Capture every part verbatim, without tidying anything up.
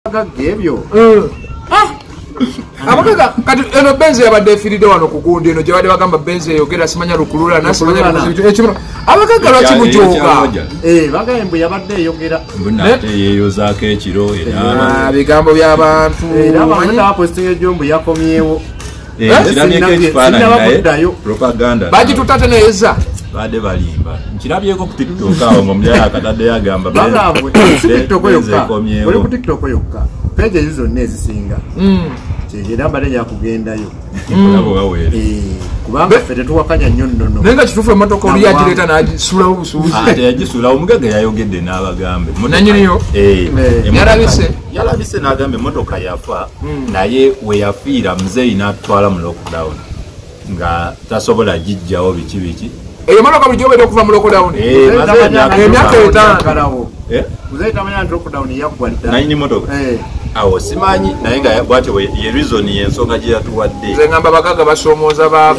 Gebyo. Ah. Abakaga kati eno benze yabadde efiride wano kugundi eno gye badde bagamba benze yogera simanya lukulula nasimanya lukulula ekyo abakaga lwaki mujoga eh bagamba yabadde yogera bunate yeyozaako ekiro era ah bigambo by'abantu era abantu apostinga ejombo yakomyewo eh kirabye ekifaananyi propaganda baji tutate neza bade balimba nkirabyeko ku TikTok awo ngomulya akatadde yagamba bagambwe TikTok yokka oli ku TikTok yokka page ezo nezisinga mm era mbale ya kugendayo nabo bawere eh kubanga fete tuwakanya nnyo nnono nenga kitufu emotoka oli yagireta nagisula obusuuzi ate yagisula omugaga yayogedde n'abagambe nanyiniyo eh yarabise yarabise n'agambe emotoka yafa naye we yafiira mzeyi n'atwala mu lockdown nga tasobola jijjawo biki biki eyo motoka bulijjo bwedde okuva mu lockdown emyaka etaano eh mzeyi tamanya lockdown yaggwadda nayini motoka eh awo simanyi naye nga bwatyo ye reason y'ensonga gye yatuwadde nze ngamba bagaga basomooza baavu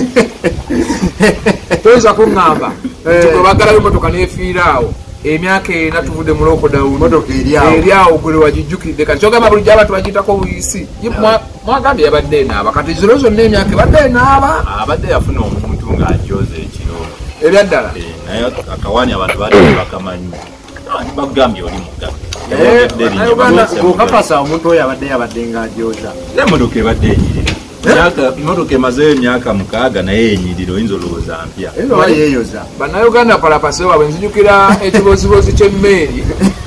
toyinza kuŋŋamba tugo baggalayo emotoka neefiiraawo emyaka ena tuvudde mu lockdown motoka eri awo gwe wagijjukidde kati kyogamba bulijjo abantu bagiyitako buyisi mwagambye yabadde enaaba kati ziro zonna emyaka ebadde enaaba abadde yafuna omuntu ng'ajoza ekiro ebyaddala naye akawaani abantu badde bakamanyi bagambye oli mugaga okapasa omuntu oyo abadde yabadde ng'ajoza n'emmotoka ebadde enyirira emmotoka emazeyo emyaka mukaaga naye enyirira oyinza olowooza mpya yeeyoza bannayuganda palapase waabwe nzijukira ekibozibozi ky'emmeeri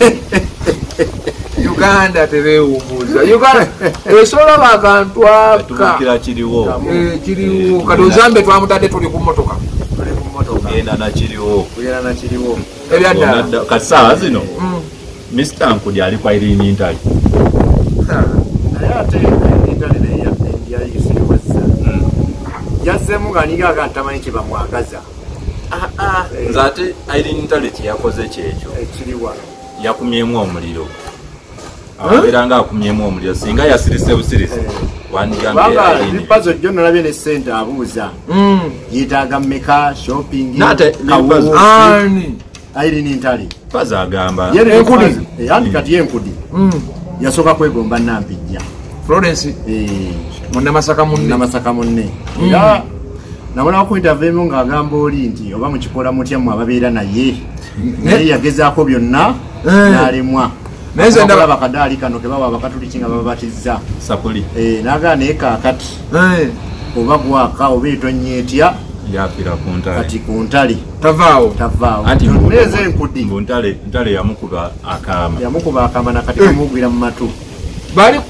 uganda tebeewumbuza esola bakantu aka kiriwo kiriwo kati ozambe twamutadde tuli ku mmotoka genda nakiriwo ebyaddala kati saawa zino mister Nkudi ali kwa Irene Ntali naye ate Ntali naye yayisiriwazza yazzemu ng'aniga akantamanyi kye bamwagaza nze ate Irene Ntali kyeyakoze kyekyo ekiriwa yakumyemu omuliro abeera nga akumyemu omuliro singa yasirise busirise wandigambipazo jjo nalabye ne ssente abuuza yeetaaga mmeka shopping Irene Ntali paza agamba enkudi andi kati yenkudi yasooka kwegomba Nampijja Florence munne masaka munne namasaka munne era nabona ku interview ng'agamba oli nti oba mukikola mutya mu ababeera naye naye yagezaako byonna n'alemwa neze ndaba bakadaali kano ke bawa abakatuliki nga babatizza sapuli n'agaa naye kaakati oba gwaka oba etonyeetya yafira ku ntale kati ku ntale tavaawo tavaawo anti neze enkudi mu ntale ntale yamukuba akaama yamukuba akaama nakati kamugwira mu matu bali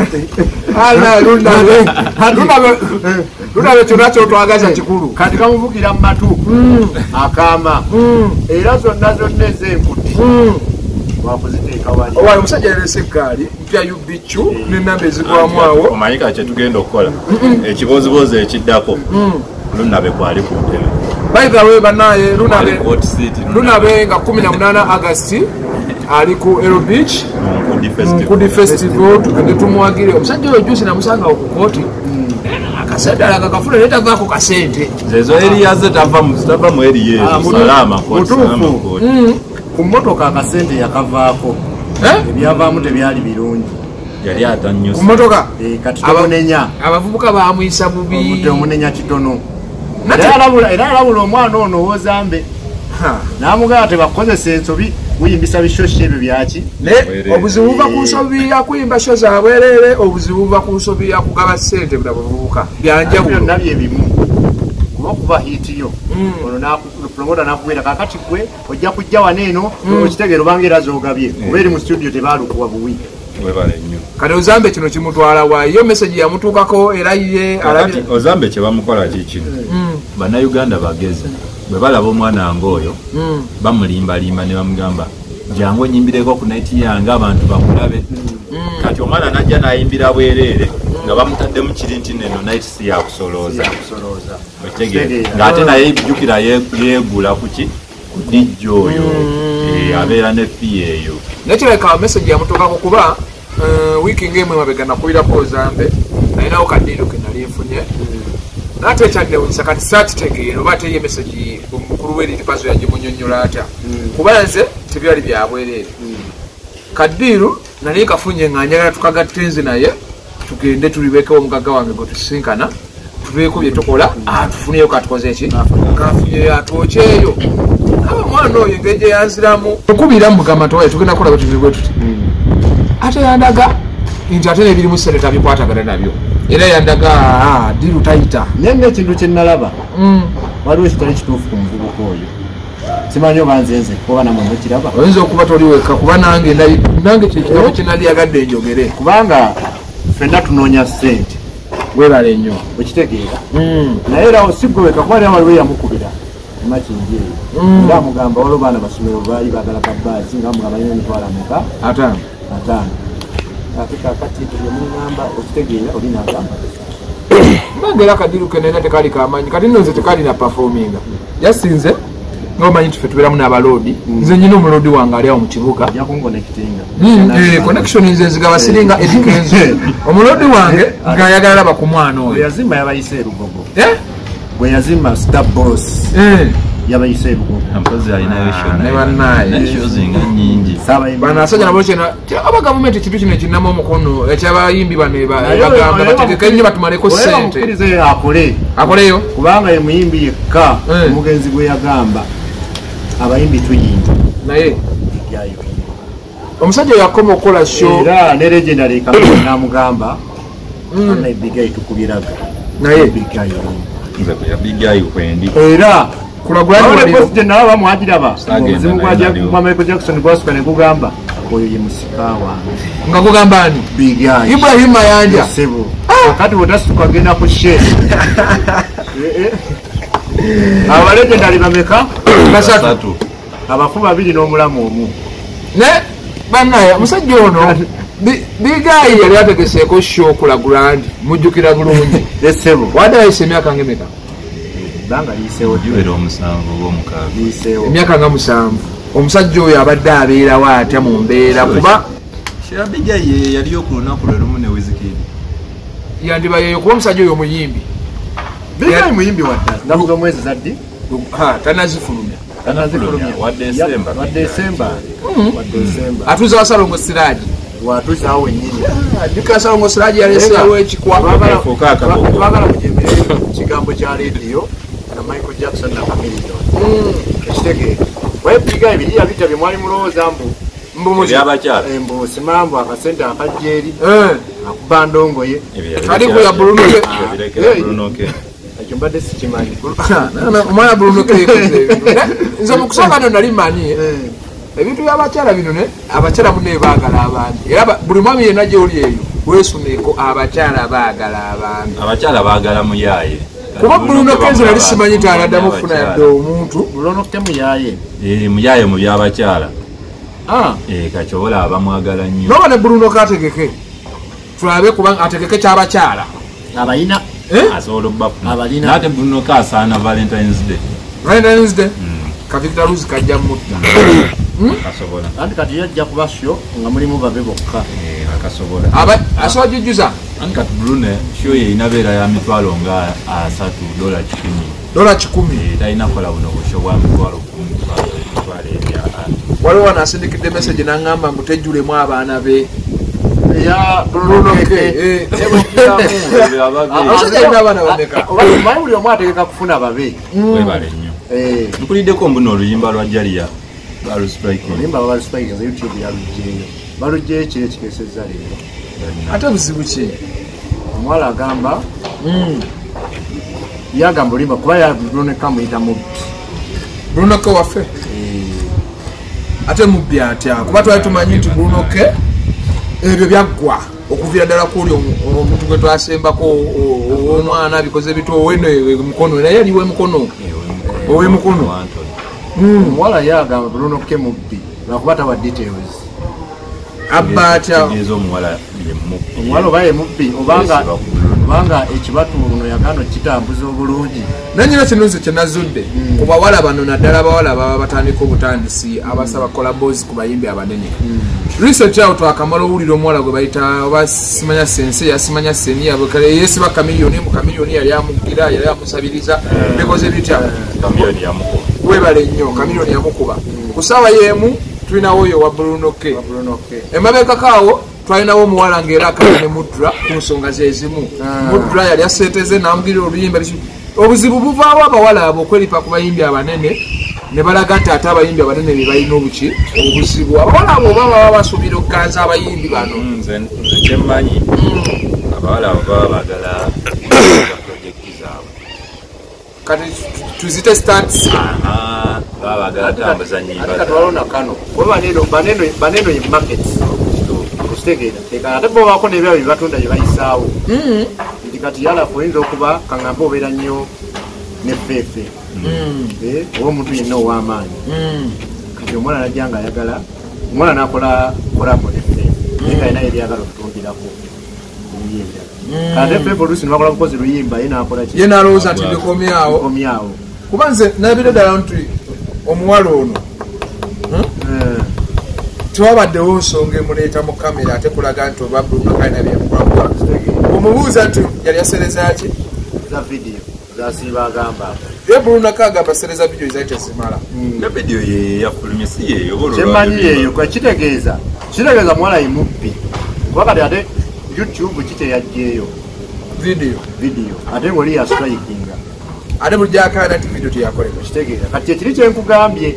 ala lunabe lunabe lunabe kyonna kyotwagaza kikulu kati kamuvugira mu matu akaama era zonna zonna ez'enkudi wakuziteeka wali owaye omusajja yalese eggaali mpya yubicu n'ennamba ezigwamu awo omanyika kye tugenda okukola ekibozibozi ekiddako lunabe kwali ku ntebe by the way banaye lunabe lunabe nga kumi na munaana August ali ku Aero Beach Nkudi Festival tugende tumuwagire omusajja oyo juusi namusanga ku kooti akasadala kakafuna naye tavaako kasente zezo eriyaze tava mu eriyeezo salama mutuufu ku mmotoka akasente yakavaako ebyavaamu tebyali birungi yali atannyo ku mmotoka kati tomunenya abavubuka bamuyisa bubi omunenya kitono era alabula omwana ono owozambe n'amugamba tebakozesa ensobi kuyimbisa bishoshe ebyo byaki obuzibu buva ku nsobi ya kuyimba sho za bwerere obuzibu buva ku nsobi ya kugaba ssente bula bavubuka byanjawulo byonna bye bimu kuba okuba hiitiyo ono promota nakubwera kakati gwe ojja kujja waneeno okitegeera obanga era zoogabye oba eri mu studio tebaalukuwa buwi kati ozambe kino kimutwala wa yo message yamutuukako era ye ozambe kye bamukola kikino bannayuganda bagezi bwe balaba omwana ng'oyo bamulimbalimba ne bamugamba jangu enyimbireko ku naiti yange abantu bakulabe kati omwana najja n'ayimbira bwereere nga bamutaddemu kiri nti neno naiti si yakusolooza ng'ate naye jjukira yeegula kuki ku dijja oyo abeera ne fee eyo nekireka message yamutuukako kuba wiiki ng'emu emabega nakubirako ozambe nalinawo kaddiiro ke nali nfunye nate ekyannewunyisa kati saakitegeera oba ate ye message omukulu w'eriti pazo yagimunyonnyola atya kuba nze tebyali byabwereere kaddiiru nali kafunye nga njagala tukagatte nze naye tugende tulibekewo omugaga wange gwe tusinkana tubeeko bye tukola tufuneyo katukoze eki kafunye atwokyeyo aba mwana oyo engeri gye yanziramu okubira mugamba towaye tugenda kukola bwe tuti ate yandaga nti ate nebirimu sente tabikwatagana nabyo era yandaga diru tayita nenne ekintu kye nalaba waliwo ekitali kituufu ku muvubuka oyo simanyi oba nzenze oba namwe mukiraba oyinza okuba toliweka kuba nange nange kyekirabo kyenali yagadde enjogere kubanga ffenna tunoonya ssente webale nnyo okitegeera naye era osigweweka kuba era waliwo eyamukubira makingi eyo era amugamba waliwo baana basomero baali baagala kabbaasi nga mugamba nina emitwalo ameka ataano ataano ate kakati yemugamba okitegeera oli nagamba nange era akadiru kenena tekali kamanyi kati nno nze tekali na performinga yasinze ngaomanyi tufe tubeeramu n'abaloodi nze nyina omuloodi wange ali awo mu kibuga connection nze nzigaba siringa edikenzo omuloodi wange ngaayagala laba ku mwana oyo yazimba yabayise erugogo bwe yazimba star boss yabayise erugogo ampozi alinayo ne bannaye shozinga nyingi banasajja nabo kyena aba gavumenti ekintu kino ekinamu omukono ekyabayimbi bano bagamba bategeka ennyo batumaleko ssente akole akoleyo kubanga ye muyimbi yekka omugenzi gwe yagamba abayimbi tuyimba naye omusajja yakoma okukola show era ne legendary kamera namugamba ana ebigayi tukubiraga naye ebigayi nze yabigayi kwendi era kulagulani nalaba mwagiraba omuzimu gwa Michael Jackson gwasuka ne gugamba oyo ye musika wange nga gugamba ani bigayi Ibrahim Mayanja sebo akati wotasuka genda ku she aba legendary bameka basatu abafu babiri n'omulamu omu ne bannaye omusajja ono bigayi yali ategeseeko show kulagulandi mujjukira bulungi esebo wadde ayise emyaka ngemeka banga liiseewo juwera omusanvu ob'omukaaga liiseewo emyaka nga musanvu omusajja oyo abadde abeerawo atya mu mbeera kuba Bigayi yaliyo ku lunaku lwe lumu ne Wizkid yandiba yeyo kuba omusajja oyo omuyimbi bigayi muyimbi wadda nakuga omwezi zaddi tanazifulumya wa December wa December wa December atuza wasalongo siraji watuza awo nyinyi dika salongo siraji yaleseewo ekikwa twagala mujemerere kigambo kya radio na Michael Jackson na Chameleone ekitegeera waye bigayi biri yabita bye mwali mulowooza mbu mbumuzi abakyala embuusi mambo akasente akajjeeri akuba ndongoye ali kuya bulunoke bulunoke ekyo mbadde sikimanyi omwana bulunoke nze mukusooka no nali manyi ebintu byabakyala bino ne abakyala munaye baagala abantu era buli mwami yenna gyoli eyo weesuneko abakyala baagala abantu abakyala baagala muyaaye kuba bulunoke nze nali simanyi taaladdamu okufuna yadde omuntu bulunoke muyaaye muyaaye mu byabakyala kakyobola abamwagala nnyo noba ne bulunoke ategeke tulabe kuba ategeke kyabakyala abalina asobola okubafuna nate bulunoke asaana valentines day valentines day kavita luzi kajja mutta akasobola anti kati yajja kuba sho nga mulimu babe bokka akasobola asobola jujjuza anti kati bulune sho ye inabeera ya mitwalo nga asatu dola kikumi dola kikumi talina kola buno busho bwa mitwalo kumi mitwalo ebya waliwo wanasindikidde message nangamba ngu tejjulemu abaana be ya bulunoke abasajja alina abaana bameka manyi buli omu ategeka kufuna babe webale nnyo nkuliddeko mbuno oluyimba lwa jaliya oluyimba baluspike nze youtube yalugjeeyo balugjeyo kiri ekikesezza leero ate buzibu ki omuwala agamba yagamba oluyimba kuba yabulunoke amuyita mubbi bulunoke waffe ate mubbi atya kuba twali tumanyi nti bulunoke ebyo byaggwa okuviira ddala kuli omuntu gwe twasembako omwana bikoze bito oweno emukono naye yaliwo emukono owemukono omuwala yagamba bulunoke mubbi lwakuba tawa details abba atya omuwala oba ye mubbi obanga ekibatu ono yagano kitambuza obulungi nanyina kino nze kyenazudde ku bawala bano naddala abawala baba batandika obutandisi abasaba kolaboozi ku bayimbi abanene research awo twakamala owulira omuwala gwe bayita oba simanya sense yasimanya seniya yesiba kamiliyoni mu kamiliyoni yali amugira yali amusabiriza bikoze bitya webale nnyo kamiliyoni yamukuba ku ssaawa yeemu tulinawo oyo wa Bruno K emabekakaawo twalinawo omuwala ng'era akali ne Mudra ku nsonga zezimu Mudra yali aseeteze namugirira oluyimba obuzibu buvaawo abawala abo okweripa ku bayimbi abanene ne balaga nti ate abayimbi abanene be balina obuki obuzibu abawala abo oba baba basuubira okuganza abayimbi bano nze kyemmanyi abawala abo baba bagala projekti zaabwe kati tuzite stats baba bagala tambuza nyimba twalona kano baneno baneno baneno ye market kustegeera teka ate bo bako ne byawe batunda bye bayisaawo ndi kati yala foenzo okuba kangamba obeera nnyo ne fefe eh owo muntu yenna ow'amaanyi kati omwana najanga ayagala omwana nakola kolabo ne fefe nga ina ebyagala okutungirako kati fefe olusi nibakola bukozi luyimba ye nakola ki ye nalowooza nti bikomyawo komyawo kuba nze nabire ddala nti omuwala ono twabaddewo nsonga emuleeta mu kamera ate kulaga nti oba Bruno kalina byemukwakula omubuuza nti yali asereza ki za vidiyo zasiiba agamba ye Bruno kagamba asereza vidiyo zaite zimala ne vidiyo ye yafulumye si yeeyo kyemmanyi yeeyo kwekitegeeza kitegeeza muwala ye mubbi kuba kati ate YouTube kiteyajjeeyo vidiyo vidiyo ate ng'oli ya strikinga ate bulijjo akaana nti vidiyo teyakolebwa kitegeeza kati ekiri kyenkugambye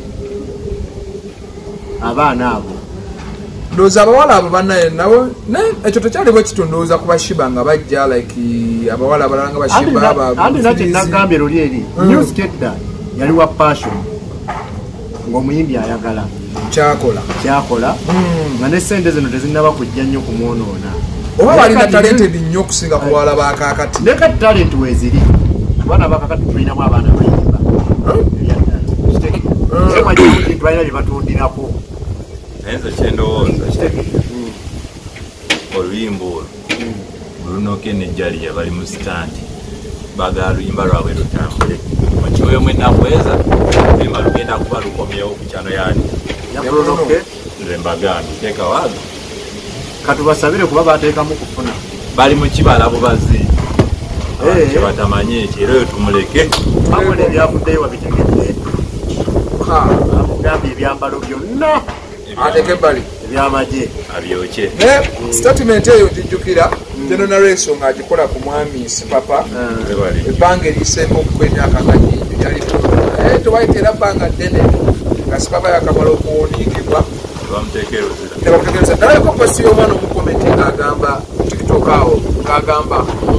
abaana abo ndowooza abawala abo bannaye nabo ekyo tekyali bwe kito ndowooza ku bashiba nga bajja like abawala abalala nga bashiba anti nakyo nagambye luli eri news kedda yali wa passion ng'omuyimbi ayagala kyakola kyakola nga n'essente zino tezinnaba kujja nnyo kumwonoona oba balina talented nnyo okusinga ku bawala bakakati ne kati talenti weeziri abaana bakakati tulinamu abaana bayimba kitegeeza twalina bye batundirako nayenze kyendowooza oluyimba olwo Bruno K ne Jaliya bali mu sitandi bagala luyimba lwabwe lutambule okiweyo mwenakweza oluyimba lugenda kuba lukomyewo ku kyano yani nze mbagambye teeka waaga katubasabire kuba bateekamu kufuna bali mu kibala bubazi kyebatamanye ekyo era oyo tumuleke amuna ebyavuddeyo wabitegedde amugambye ebyambalo byonna ateke bali ebyamagye abyokye statement eyo gijjukira General Reso ng'agikola ku mwami Sipapa ebbanga eriseeko okuba emyaka nga nyingi yali tewaitera bbanga ddene nga Sipapa yakamala okuwuniikibwa nebamutekereza naleko posti y'omwana omukomenti ng'agamba TikTok awo ng'agamba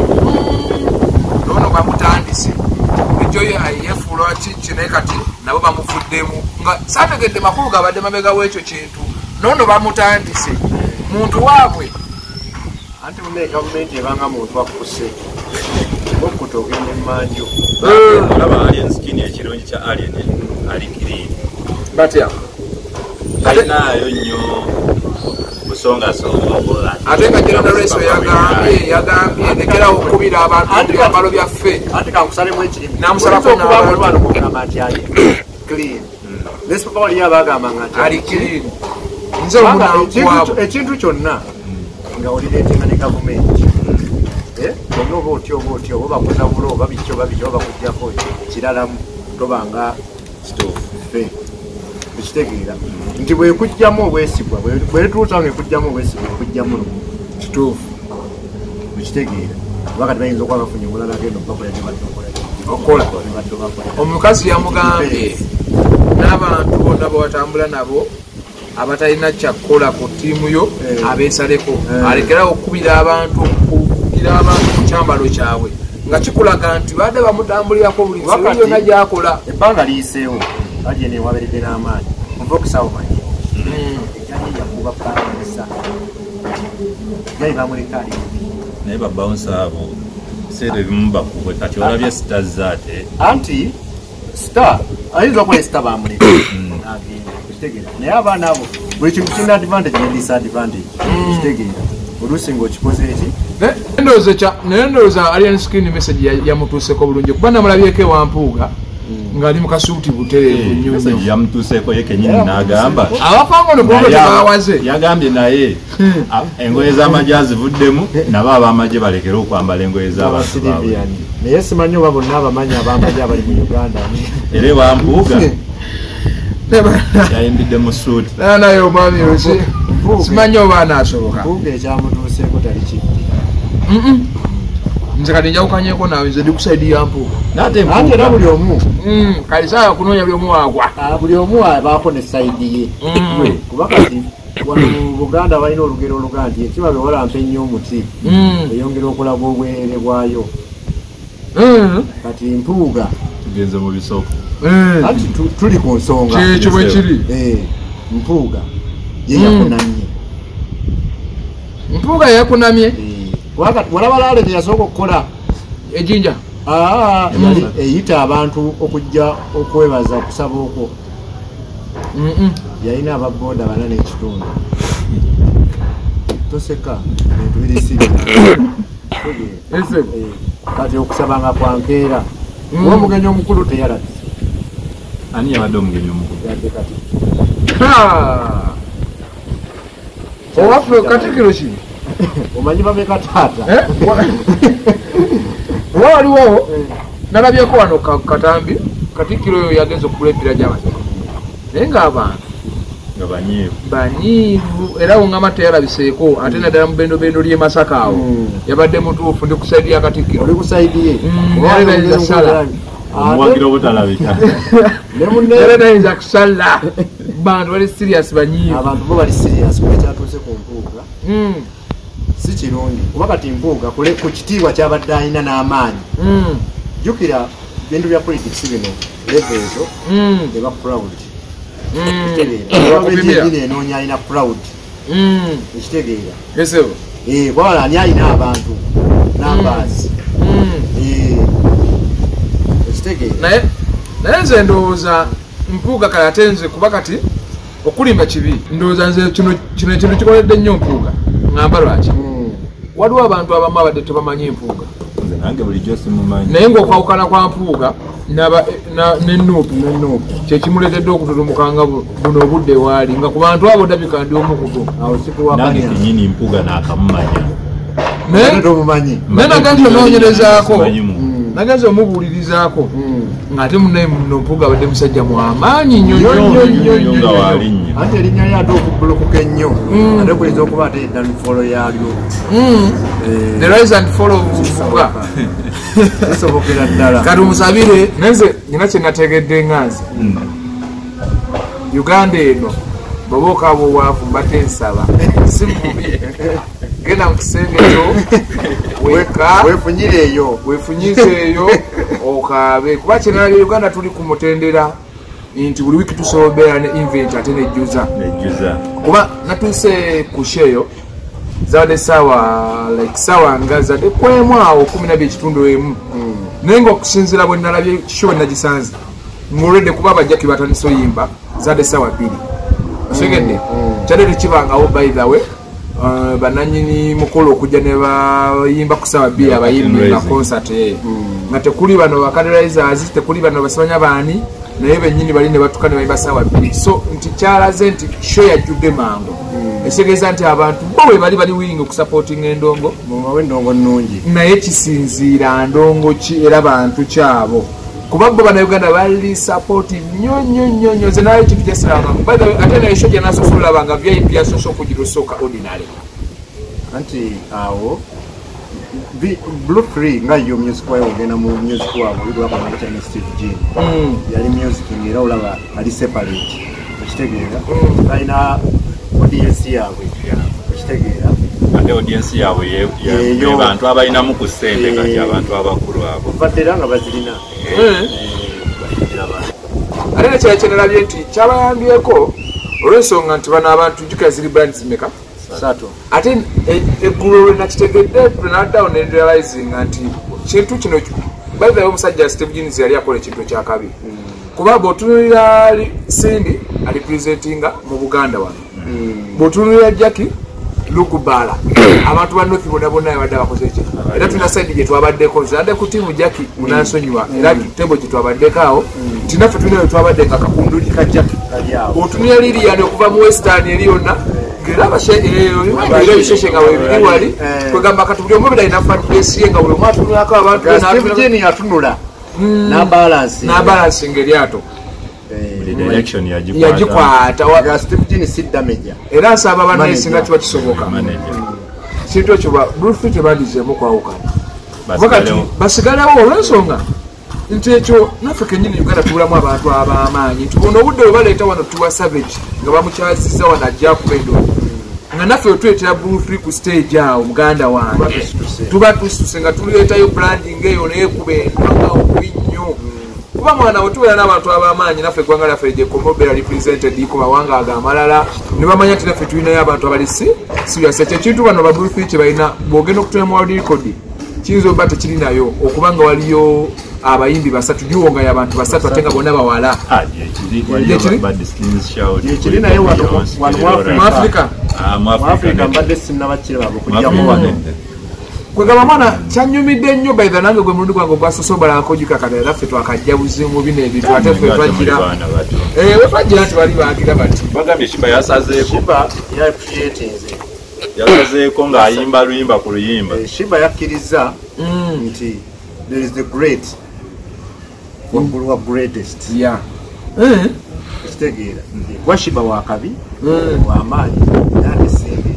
noono bamutandise ejjo yefuulwa kiki naye kati nabo bamuvuddemu nga saategedde makulu gabadde mabega w'ekyo kintu noono bamutandise muntu waabwe anti mune gavumenti ebanga muntu akuse okuta ogende mmanju olaba alien skin ekirungi kya alien ali clean batya alinayo nnyo busongasonga ate nga General Reso yagambye yagambye lekera okukubira abantu ebyambalo byaffe anti kankusalemu ekirimu namusalako n'abantu kugamba nti ali clean nesipapa waliyo abagamba nga ali clean nze omunankuwabo ekintu kyonna nga olireetinga ne gavumenti bonna oba otyo oba otyo oba bakutabula oba bityo oba bityo oba bakujjako kiralamu tobanga ffe ekitegeera nti bwekujjamu obwesigwa bwetuusa nga ekujjamu obwesigwa ekujjamu lumu kituufu ekitegeera oba kati bayinza okuba bafunye omulala genda okubakola okola omukazi yamugambye n'abantu bonna bawatambula nabo abatalina kyakukola ku ttiimu yo abeesaleko alekerawo okukubira abantu okukugira abantu ku kyambalo kyabwe nga kikulaga nti badde bamutambulirako buli nsi yonna gyakola ebbanga liyiseewo aje newaberedde n'amaanyi muva okusaawo manyi ejjani yakuba paanisa ejjani bamuleka ali naye babawunsa abo seera ebimu bakubwe kati olabye sita zaate anti sita ayinza okuba sita bamuleka agenda kitegeera naye abaana abo buli kintu kirina advantage ne disadvantage kitegeera oluusi ng'okikoze eki naye ndowooza alien screen message yamutuuseko bulungi kuba namulabyeko ewampuuga ng'ali mu kasuuti butereevu nnyo nnyo yamutuuseeko ye kenyini n'agamba abafanga ono bongo tebawaze yagambye naye engoye z'amagye azivuddemu nabo ab'amagye balekere okwambala engoye z'abantu baabwe naye simanyi oba bonna abamanyi ab'amagye abali mu Uganda era ewampuuga yayimbidde mu suuti nayo omwami oki simanyi oba anaasoboka mpuuga ekyamutuuseeko tali kiddi nze kati njawukanyeko nawe nze ndi kusaidi ya mpuuga ate era buli omu kali saa kunoonya buli omu waagwa buli omu abaako ne sayidi ye kuba kati wano mu Buganda balina olugero oluga nti ekiba bewalampa ennyo omuti eyongera okulaga obwerere bwayo kati mpuuga tugenze mu bisoko ati tuli ku nsonga kyekyo bwe kiri mpuuga ye yakunamye mpuuga yakunamye walaba laale teyasooka okukola ejinja yali eyita abantu okujja okwebaza okusaba okwo yalina ababooda bana n'ekitundu toseka bintu birisiri kati okusaba nga kwankeera kuba omugenyi omukulu teyalabye ani yabadde omugenyi omukulu yadde kati owaffe katikiro ki omanyi bameka taata oba waliwo nalabyeko wano katambi katikiro oyo yagenza okugula empira gy'amasaka naye ng'abantu nga banyiivu banyiivu era wongama teyalabiseeko ate naddala mu bendobendo ly'e Masaka awo yabadde mutuufu ndi ku saidi ya Katikkiro oli ku saidi ye nayinza kusala omuwagira obutalabika era nayinza kusala bantu bali serious banyiivu abantu bo bali serious kuba ekyatuuse ku mpuuga si kirungi kuba kati mpuuga ku kitiibwa kyabadde alina n'amaanyi jjukira bintu bya politics bino leve ezo eba proud ekitegeera enoonya alina proud ekitegeera bwala ani alina abantu numbers ekitegeera naye naye nze ndowooza mpuuga kale ate nze kuba kati okulimba kibi ndowooza nze kino kino ekintu kikoledde nnyo mpuuga ngamba lwaki waliwo abantu abamu abadde tebamanyi mpuuga nange bulijjo simumanyi naye ng'okwawukana kwa mpuuga nenuupu kyekimuletedde okututumukanga buno obudde waali nga ku bantu abo dabika ndi omukutu nange kenyini mpuuga naakamumanya tomumanyi naye nagenza onoonyerezaako nagenza omubuulirizaako ng'ate munaye muno mpuuga abadde musajja mwamaanyi nnyo waalinnyo ate erinnya lye ate okubbulukuka ennyo ate kuliza okuba ate eddalufolo yalyo the rise and fall of Mpuuga kisobokera ddala kati omusabire nenze nina kye nategedde nga nze Uganda eno bw'oba okaaba obwavu mbate nsaba si mubi genda mu kisenge kyo weka wefunyire eyo wefunyize eyo okaabe kuba kyenalya Uganda tuli ku mutendera nti buli wiki tusobola obeera ne invent ate nejjuza kuba natuuse ku sheeyo zabadde essaawa like ssaawa nga zadde kwemu awo kumi nabiri ekitundu emu naye ngaokusinziira bwe nalabye kisho bwe nagisanze ng'olwedde kuba abajjaki batandise oyimba zadde essaawa bbiri osegedde kyadde tekibangawo by the way bananyini mukolo okujja ne bayimba ku ssaawa bbiri abayimbi nga concert nga tekuli bano bakaderizers tekuli bano basibanya baani naye bennyini bali ne batuka ne bayimba ssaawa bbiri so nti kyalaze nti show yajjudde mangu ekitegeza nti abantu bo bwe bali bali willing okusupportinga endongo mubawe endongo nnungi naye kisinziira ndongo ki era bantu kyabo kuba bo bannayuganda bali supportive nnyo nnyo nnyo nnyo nze nayo kintu kyesiranga ate naye show gyenasoose olabanga V I P yasoose okugira osooka ordinary anti awo Blue Free nga yo music wayo ogenda mu music wabo bidwako na China Steve Jean yali music ngera olaba ali separate okitegeera alina audience yaabwe okitegeera ate audience yaabwe ye bantu abalinamu ku ssente kati abantu abakulu abo baddera nga bazirina ate nekyala kyenalabye nti kyabayambyeko olw'ensonga nti bano abantu jjukira ziri brand zimeka sato ate eggulu lwe nakitegedde lwenaddawo nerealizing nti kintu kino bayivayo omusajja Steve Jeans yali akola ekintu ekyakabi kuba bw'otunulira Cindy alipresentinga mu Buganda wano bw'otunulira Jackie Lukubala abantu ba North bonna bonna abadde bakoze ekyo era tuna side gye twabaddeko zadde ku tiimu Jackie munansonyiwa era tembo gye twabaddeko awo nti naffe tulina twabadde nga kakunduli ka Jackie bw'otunulira Lilian okuva mu Western eri yonna ng'eraba era ebisheshe nga webiri wali kwegamba kati buli omu bira alina fanbase ye nga buli omu atunulako abantu Steve Jean yatunula n'abalansi n'abalansi ng'eryato direction yagikwata ya Steve Jini si damage era asaba bannesinga kiba kisoboka kintu ekyo Bruce tebadizemu kwawukana wakati basigalewo olwensonga nti ekyo naffe kenyini Uganda tubulamu abantu ab'amaanyi nti buno obudde bwe baleeta wano tuwa Savage nga bamukyazizza wano ajja kubendo nga naffe otwetera Bruce ku stage awo muganda wange tuba tususe nga tuleetayo branding eyo neekuba endwanga okubi nnyo kuba mwana wetubeera n'abantu ab'amaanyi naffe eggwanga laffe gye Komobera represented ku mawanga ago amalala ne bamanya nti naffe tulinayo abantu abali si serious ekyo ekintu bano ba Bruce kye balina bw'ogenda okutema mu world record kiyinza oba tekirinayo okuba nga waliyo abayimbi basatu giwongayo abantu basatu ate nga bonna bawala ekiri naye wano mu Africa Africa mbadde sinnabakire baabo okujjamu wano kwegamba mwana kyanyumidde nnyo baitha nange gwe mulundi gwange ogwasosobalako gikakatala naffe twakajja buzimu bino ebintu ate ffe twagira we twagira nti bali bagira bati bagambye Shiba yasazeeko Shiba yakuyetinze yasazeeko ng'ayimba luyimba ku luyimba Shiba yakkiriza nti there is the great waggulu wa greatest yeah kitegeera gwa Shiba wakabi wamaanyi yandisimbi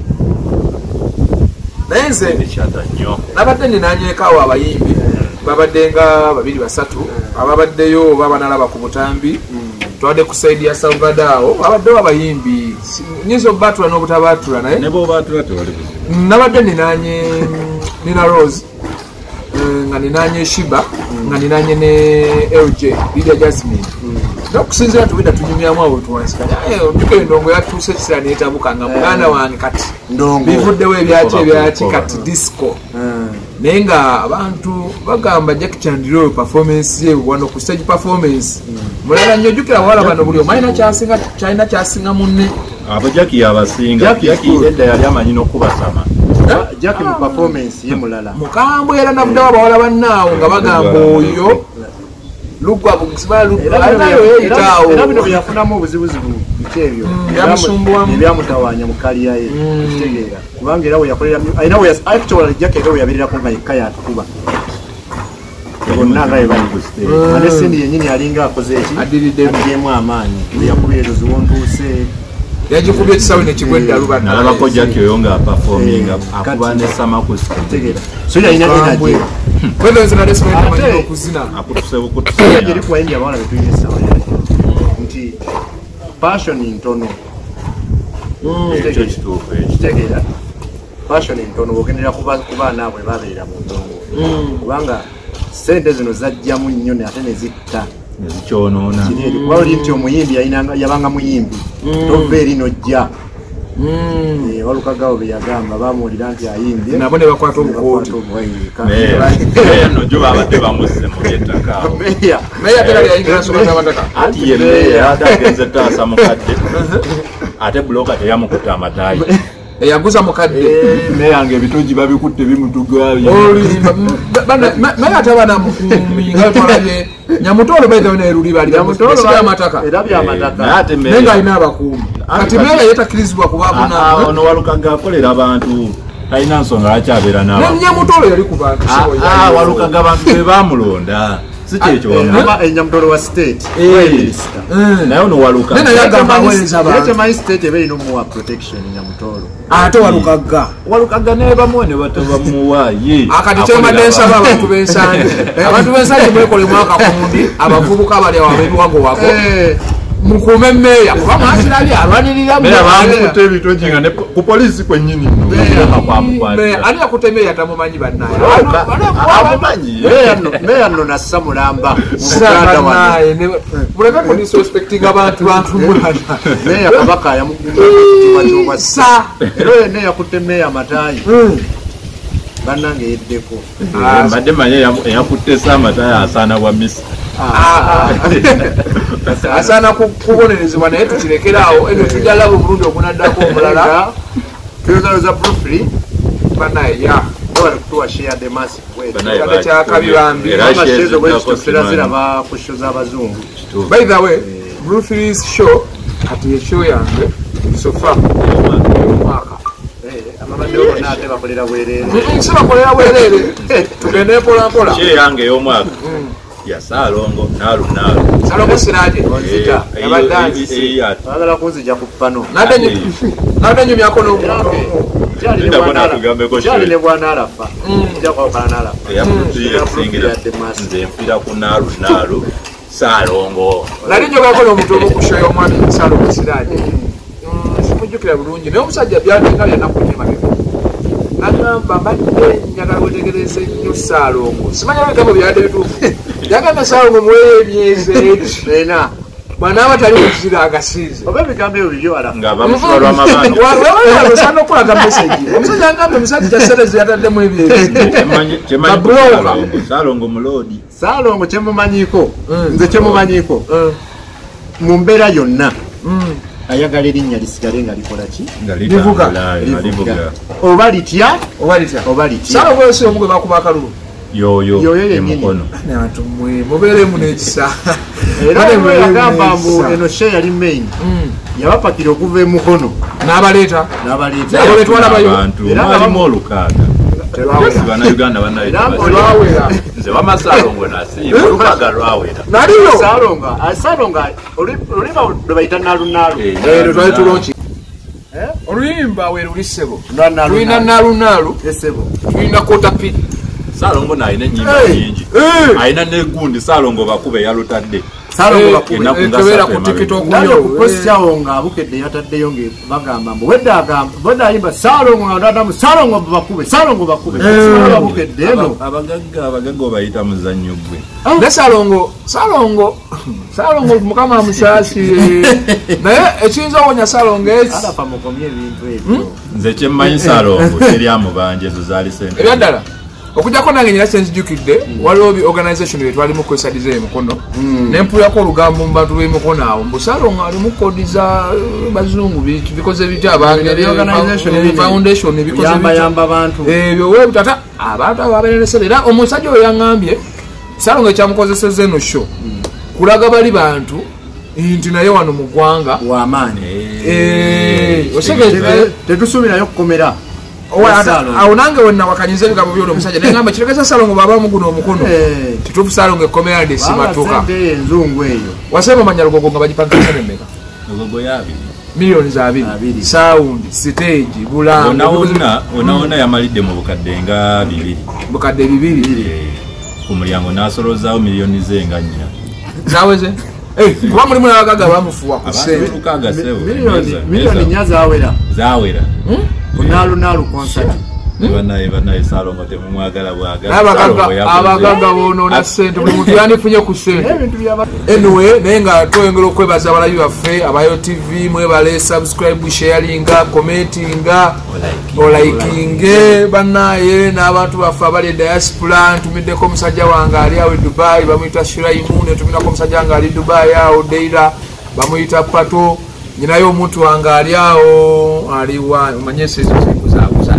naye nze nabadde ninanyeekaawo abayimbi babadde nga babiri basatu ababaddeyo oba banalaba ku butambi twadde ku saidi ya Salvador abaddewo abayimbi nyinza obubaatula n'obutabaatula naye nabadde ninanye nina Rose nga ninanye Shiba nga ninanye ne L J Lydia Jasmine nokusinzira tubida tunyumyamu awo tuwansikanya ntuke endongo yatuuse ekiseera neetabuka nga muganda wange kati bivuddewo ebyaki ebyaki kati disco naye nga abantu bagamba Jack Chandiru performance ye wano ku stage performance mulala nnyo jjukira bawala bano buli omu alina kyasinga kyalina kyasinga munne abo Jackie yabasinga Jackie edda yali amanyi n'okubasama Jackie mu performance ye mulala mukambwe era nabuddewo abawala bannaawo nga bagamba oyo lugwa bugisiba lugwa anayo yitawo era bino byafunamu obuzibuzibu bitebyo ebyamutawanya mu kaliya ye kitegeera kubanga era we yakolera ayina we actually Jackie era we yabirirako nga yekka yatukuba bonna nga bali ku stage ate Cindy yennyini yalinga akoze eki addiridemu amaanyi yakubira ezo ziwontuuse yagikubye ekisawe nekigwedda lubadde nalabako Jackie oyo nga performing akuba ne Samakus kitegeera so yalina energy kwenda nze nalesi mwenye okuzina akutuse bukutuse yali kwa India bawala betuyina sawa nti passion ntono ekyo kituufu ekitegeera passion ntono ogendera kuba kubaana abwe babeera mu ndongo kubanga sente zino zajjamu nnyo ate ne zitta nezikyonoona wali nti omuyimbi yabanga muyimbi tova eri nojja walukagawo beyagamba bamuwulira nti ayimbye nabo ne bakwata obukooti nojo babadde bamusse mu byettaka meya tera lyayingira nsonga z'amataka ati ye meya ate agenze taasa mukadde ate buloka teyamukutta amataayi eyaguza mukadde meya nga ebitogi babikutte bimutugabye meya tabana muyinga twalabye Nyamutolo baita wena eruli bali bamutolo amataka era byamataka nenga alina abakuumi kati meya yetakirizibwa kubabuna ono walukaga akolera abantu talina nsonga akyabeera nabo Nyamutolo yali ku bantu walukaga abantu be bamulonda si kyekyo Nyamutolo wa state naye ono walukaga naye yagamba aweza abantu my state ebe ino muwa protection Nyamutolo ate walukaga walukaga ne bamuwa ne batabamuwa ye akati kyembadde nsaba abantu b'ensanje abantu b'ensanje mwekole mwaka kundi abavubuka bali awo abebiwago wako mukuume meya kuba mwakirabye alwanirira bamukutte ebitogi nga ku polisi kwennyini ani yakutte meya tamumanyi bannaye meya nno nassa mulamba muleke kudisrespectinga abantu bantu mwana meya kabaka yamugumba kyobasa era yenne yakutte meya mataayi bannange yeddeko mbadde manye eyakutte saamataayi asaana bwa misi asaana kubonerezebwa naye tukirekeraawo eno tujjalaba obulungi ogunaddako omulala tuyozaloza brufly banaye ya bali kutuwa share the massive kade kyakabi bambi amashezo bwekituziraba ku show z'abazungu by the way Brufly's show ati ye show yange sofa omwaka amabadde bonna ate bakolera bwerere si bakolera bwerere tugende mpola mpola kye yange ey'omwaka ya Salongo nalu nalu Salongo siraje onzita abaddansi bagala kunzija ku pano nade nade nyumya kono Jali ne bwana alafa. Nja kwa kana alafa. Ya mutira singira nze mpira ku nalu nalu Salongo. Nali njoga kono mutobo kushoyo omwami Salongo siraje. Simujukira bulungi naye omusajja byatenga yana kunyima ke. Nagamba mbadde njagala wetegereze nnyo Salongo. Simanya bigambo byadde bituufu. Yagamba Salongo muwe emyezi ena. Bwana abatali kuzira agasize. Oba bigambo ebyo byo ala. Nga bamusula lwa mabanda. Wa wa sana okulaga message. Omusajja ngamba omusajja kyasereze yataddemu ebyo. Chemanyi chemanyi Salongo mulodi. Salongo kyemumanyiko. Nze kyemumanyiko. Mu mbeera yonna. Ayagala erinnya lisigale nga likola ki? Livuga. Livuga. Oba litya? Oba litya. Oba litya. Salongo yose omugwe bakuba akalulu. Yo yo yo yemukono. Nabantu mwe mubere mu nekisa. Era yagamba mbu eno she yali main. Yabapakira okuva emukono. N'abaleeta. N'abaleeta. N'abaletwala bayo. Era balimu olukaaga. Bana Uganda banaita lwawera nze wama Salongo nasi olukaga lwawera naliyo Salonga Salonga olima lwebayita nalu nalu ero twali tulonki oluyimba we lulisebo tulina nalu nalu esebo tulina kota pit Salongo naine nyimba nyingi aina negundi Salongo bakube yalutadde Salongo bakube ekebera ku TikTok nayo ku post yawo nga bukedde yataddeyo nge bagamba mbu wedda agamba bodda ayimba Salongo nga ndadamu Salongo bakube Salongo bakube Salongo bukedde no abagagga abagagga bayita muzannyo gwe ne Salongo Salongo Salongo mukama musasi naye ekiyinza owonya Salongo eki alafa mukomye ebintu ebyo nze kyemmanyi Salongo teri amubanje ezo zaali sente ebyaddala okujjako nange nyina kyenjijukidde waliwo bi organisation betwalimu kwesadiza emikono nempulako olugambo mu bantu b'emikono awo mbu Salongo alimu kodiza bazungu bikoze bitya abangefoundation bikozebayamba abantu ebyo we tata abantu abo ababereresera era omusajja oyo yaŋŋambye Salongo ekyamukozeseza eno sho kulaga bali bantu nti naye wano mu ggwanga wamaani osegete tetusuubirayo kukomera awo nange wenna wakanyiza ebigambo byolo omusajja naye ngamba kiregeza Salongo bw'abaamu guno omukono kituufu Salongo ekkomera nde simatuka enzungu eyo wasema manya Lugogo nga bagipangisa nemmeka Lugogo yabiri miliyoni za abiri sawundi siteegi bulango onawona yamalidde mu bukadde nga bibiri bukadde bibiri ku mulyango n'asolozaawo miliyoni ze nga nnya zaweze kuba mulimu n'abagagga bamufuwa ku ssente miliyoni nnya zawera zawera nalu nalu concert banaye banaye Salongo temumwagala bwagala abagagga bonoona ssente buli muntu yandifunye ku ssente anyway naye nga twongera okwebaza abalabi baffe abayo T V mwebale subscribe sharinga commentinga olaikinge banaye n'abantu baffe abali diaspora ntumiddeko omusajja wange ali awo e Dubai bamuyita Shiraimu netumirako omusajja wange ali Dubai awo Deira bamuyita Pato nyinayo omuntu wange ali awo aliwa omanyese ezo zikuzabuza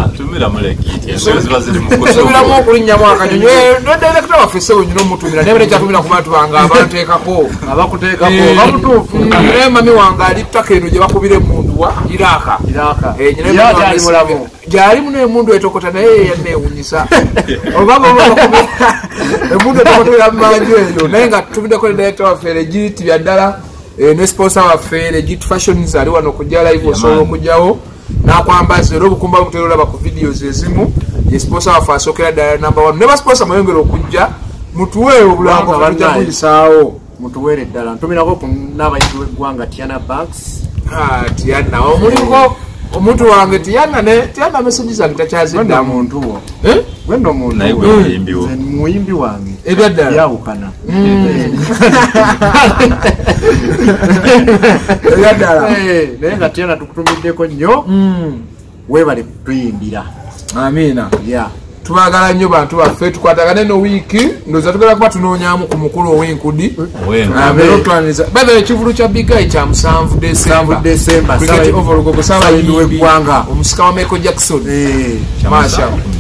tumiramu okulinnyamu akanyonyo nodirekita waffe sebo nyina omutumira nebere kyatumira ku bantu bange abateekako abakuteekako bamutuufu naye mami wange ali ttaka eno gye bakubira emundu wa Iraka gyalimu nemundu etokota naye yaneewunyisa obaba emundu etokotera mumanju eyo naye nga tutumiddeko ne direkita waffe Legit byaddala ne sponsor waffe Legit Fashions ali wano okujja live osobola okujjawo nakwambaza era obukumba butera olaba ku videos ezimu ye sponsor waffe asookera ddala number one ne ba sponsor mayongera okujja mutuwe obulango bajja kuyisaawo mutuwere ddala ntumirako ku n'abayizi w'eggwanga Tiana Banks Tiana omuliko omuntu wange Tiana ne Tiana message zange takyazidda muntu wo eh wendo muntu naye muyimbi wo muyimbi wange ebyaddala yawukana ebyaddala naye nga Tiana tukutumiddeko nnyo weebale kutuyimbira amina ya tubagala nnyo bantu baffe tukwatagane no wiiki ndoza tugenda kuba tunoonyaamu ku mukulu ow'enkudi bada ekivulu kya bigai kya musanvu December Cricket over Lugogo Sabayimbi w'eggwanga omusika wa Michael Jackson masha